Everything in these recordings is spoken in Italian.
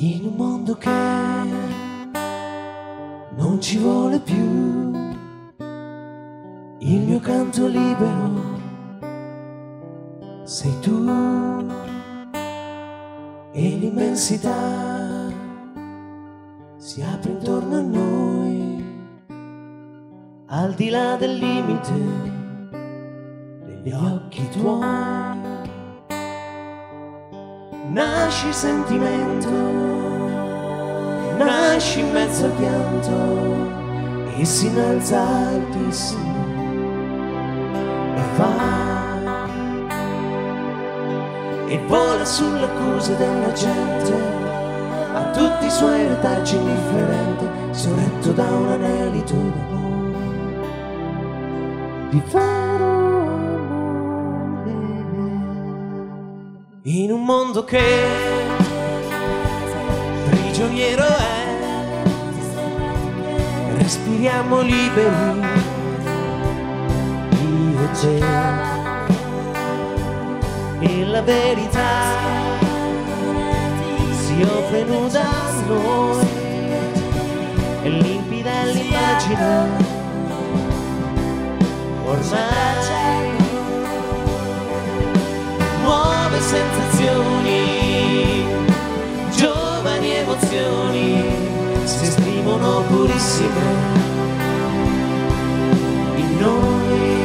In un mondo che non ci vuole più, il mio canto libero sei tu, e l'immensità si apre intorno a noi, al di là del limite degli occhi tuoi. Nasci sentimento, nasci in mezzo al pianto e si innalza altissimo e va e vola sull'accusa della gente, a tutti i suoi retaggi indifferente, sorretto da un anelito d'amore, di vero amore. In un mondo che prigioniero è, respiriamo liberi, io e te, e la verità si offre nuda a noi, e limpida l'immagine, ormai nuove sensazioni, giovani emozioni si esprimono purissime in noi.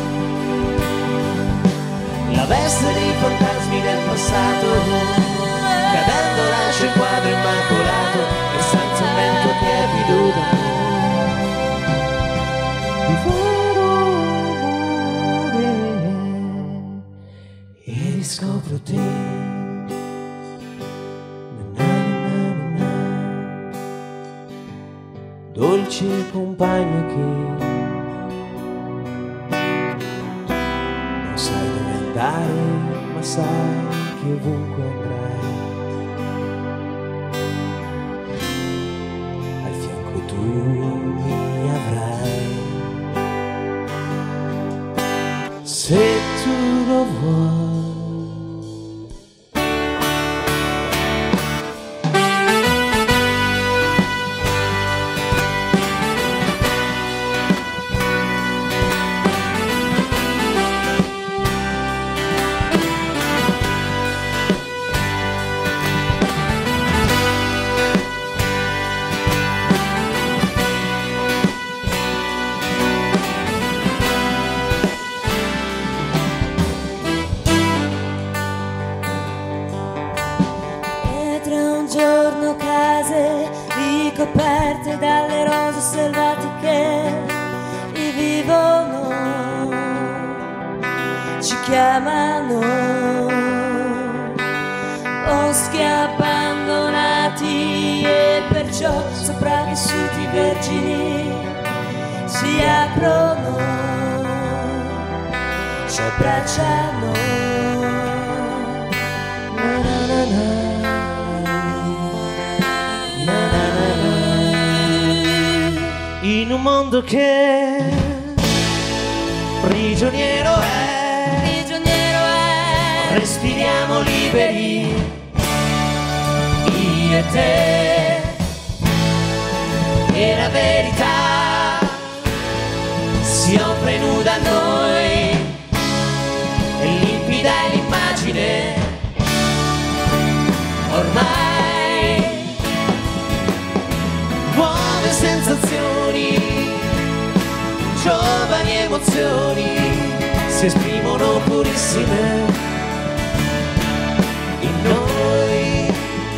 La veste dei fantasmi del passato, cadendo lascia il quadro immacolato e senza un vento tiepido d'amore, di vero amore, e riscopro te. Dolce compagna che non sai dove andare, ma sai che ovunque andrai, al fianco tu mi avrai, se tu lo vuoi. Giorno case ricoperte dalle rose selvatiche e vivono, ci chiamano boschi abbandonati e perciò sopravvissuti vergini si aprono, ci abbracciano. Na na na na. In un mondo che prigioniero è, respiriamo liberi, io e te, e la verità si offre nuda a noi, e limpida è l'immagine, ormai nuove sensazioni, giovani emozioni si esprimono purissime in noi.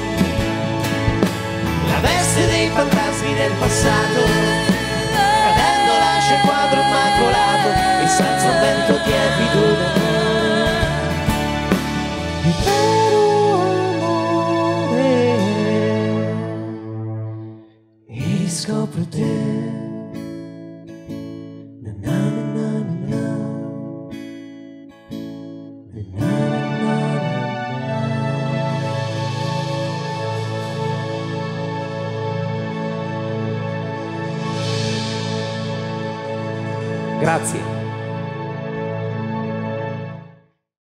La veste dei fantasmi del passato, cadendo lascia il quadro immacolato e senza un vento tiepido d'amore, di vero amore, e riscopro te. Grazie.